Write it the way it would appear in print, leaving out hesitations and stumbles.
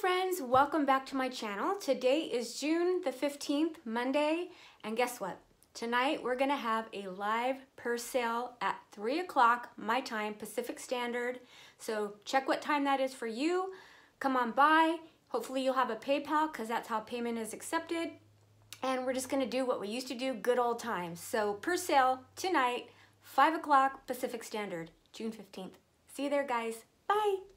friends, welcome back to my channel. Today is June the 15th, Monday, and guess what? Tonight we're gonna have a live purse sale at 3 o'clock my time, Pacific Standard. So check what time that is for you. Come on by. Hopefully you'll have a PayPal because that's how payment is accepted. And we're just gonna do what we used to do, good old times. So purse sale tonight, 5 o'clock Pacific Standard, June 15th. See you there, guys. Bye.